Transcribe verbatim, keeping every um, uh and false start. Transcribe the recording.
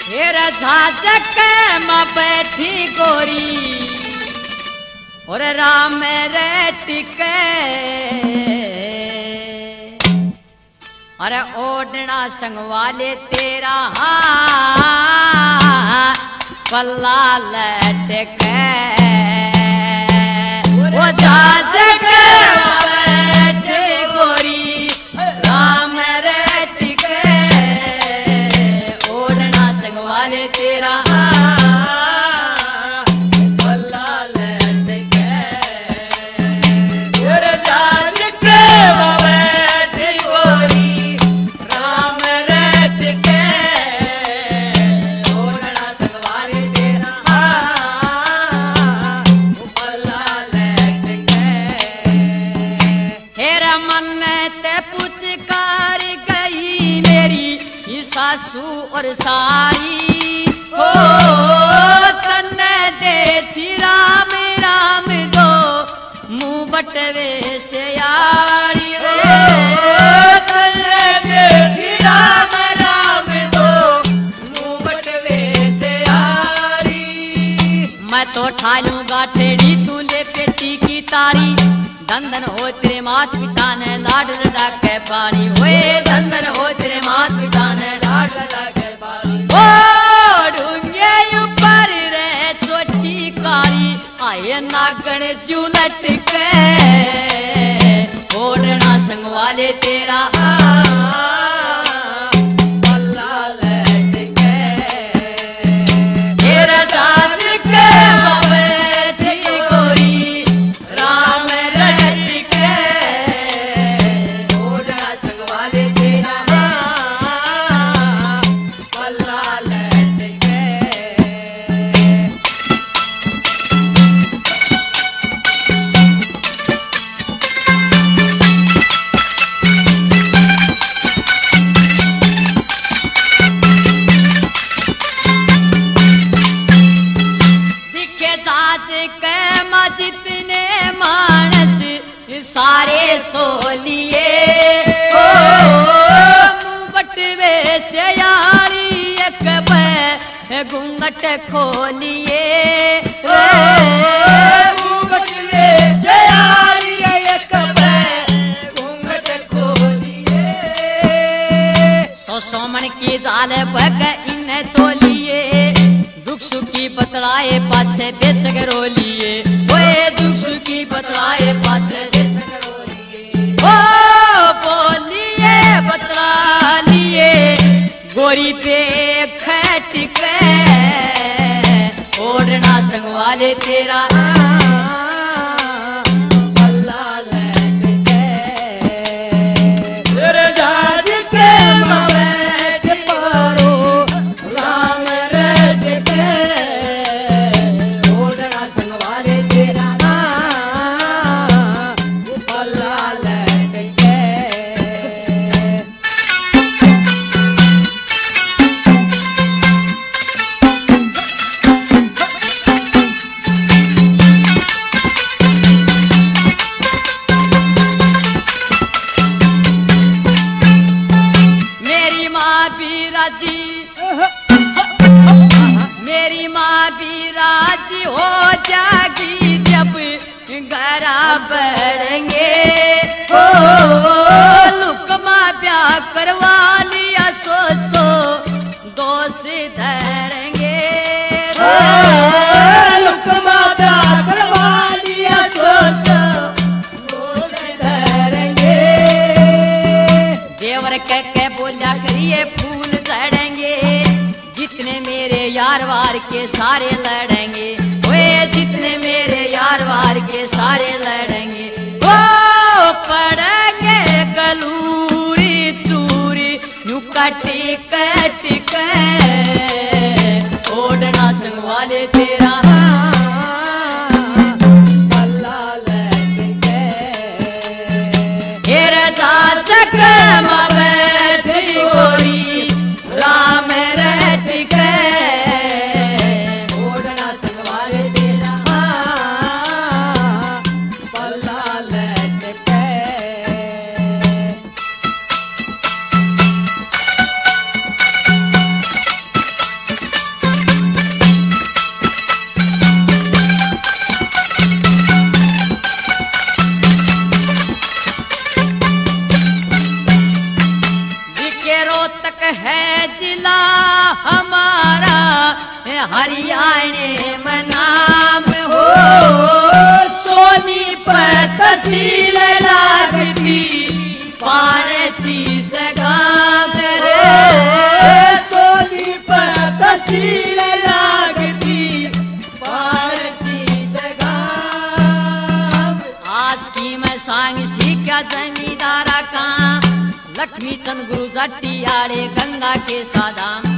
हेर झाजक में बैठी गोरी और राम रे टिके अरे ओढ़ना संग वाले तेरा पल्ला लटके वो झाजक में बैठी गोरी राम रे टिके ओढ़ना संग वाले तेरा सासू और सारी हो तन्ने देती राम राम दो मुँह बटवे से यारी रे तन्ने देती राम राम दो मुँह बटवे से यारी मैं तो ठा लूंगा ठेड़ी तू ले पेटी की तारी धंधन हो तेरे मात पिता ने लाड लड़ा के पानी हुए धंधन हो तेरे मात पिता ने लाड लड़ा के पानी ओ ढूंढे ऊपर रे छोटी कारी आए नागण चुलट के ओढ़ना संग वाले तेरा पल्ला लटके तेरा साथ के बैठी गोरी राम जितने मानस सारे सो लिए ओ मुँह बटवे से यारी एक पे घूंघट खोलिए मुँह बटवे से यारी एक पे घूंघट खोलिए सो सोमन की जाल बग इन तो लिए दुख सुखी बतलाए पाछे बेसग रोलिए ओए दुख सुखी बतलाए पाछे बेसग रोलिए ओ बोलिए बतला लिए गोरी पे खटके ओढ़ना संग वाले तेरा पल्ला लटके तेरे जाज के बैठ पारो राम मेरी माँ भी राजी हो जागी जब घरा बढ़ेंगे हो लुकमा ब्याह करवा लिया सो सो दोष धरेंगे लुकमा ब्याह करवा लिया सो सो दोष धरेंगे देवर कह के बोला करिए फूल झड़ेंगे जितने मेरे यार वार के सारे लड़ेंगे वे जितने मेरे यार वार के सारे लड़ेंगे वो पड़ेंगे गलूरी चूरी यूं कटी कटी के ओढ़ना संग वाले तेरा पल्ला लटके हेरा जाजक में बैठी गोरी राम रटके ओढ़ना संग वाले तेरा पल्ला लटके हमारा हरियाणे में नाम हो सोनी पर तहसील लागती पारची सगाम रे सोनी पर तहसील लागती पारची सगाम। आज की मैं सांग शिका जमींदारा का लक्ष्मी चंद गुरु जट्टी आड़े गंगा के सादाम